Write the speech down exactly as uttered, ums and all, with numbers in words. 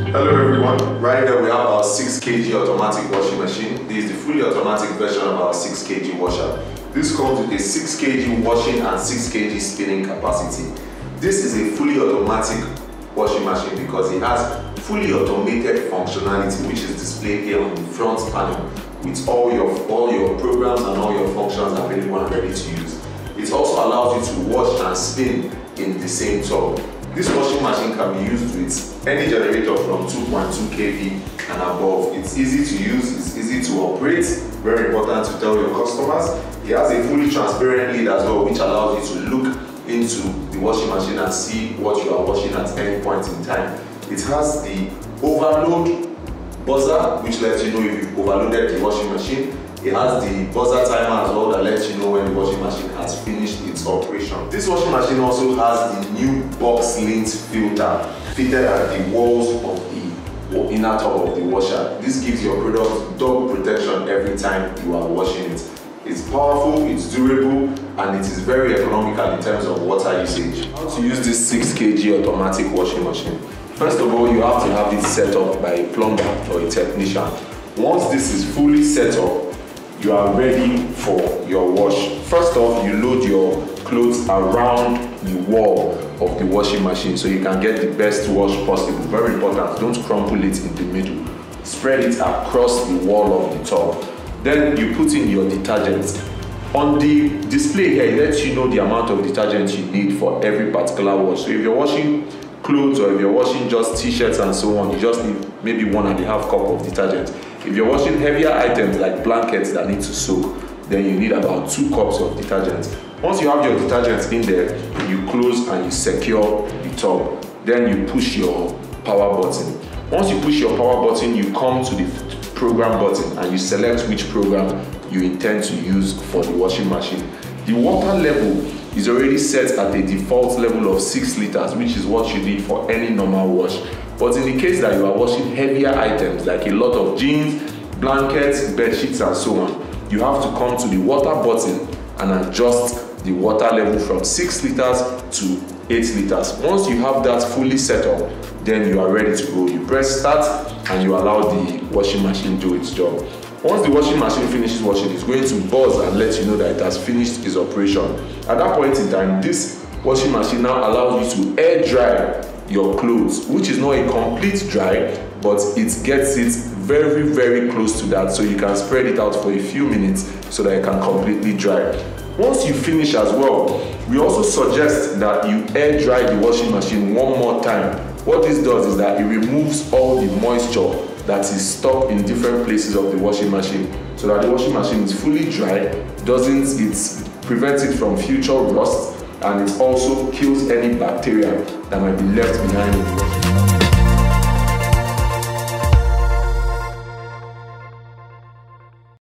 Hello everyone, right here we have our six kilogram automatic washing machine. This is the fully automatic version of our six kilogram washer. This comes with a six kilogram washing and six kilogram spinning capacity. This is a fully automatic washing machine because it has fully automated functionality, which is displayed here on the front panel with all your, all your programs and all your functions available and ready to use. It also allows you to wash and spin in the same tub. This washing machine can be used with any generator from two point two kilovolts and above. It's easy to use, it's easy to operate, very important to tell your customers. It has a fully transparent lid as well, which allows you to look into the washing machine and see what you are washing at any point in time. It has the overload buzzer, which lets you know if you've overloaded the washing machine. It has the buzzer timer as well that lets you know when the washing machine has finished its operation. This washing machine also has the new box lint filter fitted at the walls of the inner tub of the washer. This gives your product double protection every time you are washing it. It's powerful, it's durable, and it is very economical in terms of water usage. How to use this six kilogram automatic washing machine? First of all, you have to have it set up by a plumber or a technician. Once this is fully set up, you are ready for your wash. First off, you load your clothes around the wall of the washing machine so you can get the best wash possible. Very important, don't crumple it in the middle. Spread it across the wall of the tub. Then you put in your detergent. On the display here, it lets you know the amount of detergent you need for every particular wash. So if you're washing clothes or if you're washing just t-shirts and so on, you just need maybe one and a half cup of detergent. If you're washing heavier items like blankets that need to soak, then you need about two cups of detergent. Once you have your detergent in there, you close and you secure the tub. Then you push your power button. Once you push your power button, you come to the program button and you select which program you intend to use for the washing machine. The water level is already set at a default level of six liters, which is what you need for any normal wash. But in the case that you are washing heavier items like a lot of jeans, blankets, bed sheets and so on, you have to come to the water button and adjust the water level from six liters to eight liters. Once you have that fully set up, then you are ready to go. You press start and you allow the washing machine to do its job. Once the washing machine finishes washing, it's going to buzz and let you know that it has finished its operation. At that point in time, this washing machine now allows you to air dry your clothes, which is not a complete dry, but it gets it very, very close to that, so you can spread it out for a few minutes so that it can completely dry. Once you finish as well, we also suggest that you air dry the washing machine one more time. What this does is that it removes all the moisture that is stuck in different places of the washing machine, so that the washing machine is fully dry, doesn't it prevents it from future rust, and it also kills any bacteria that might be left behind in the washing machine.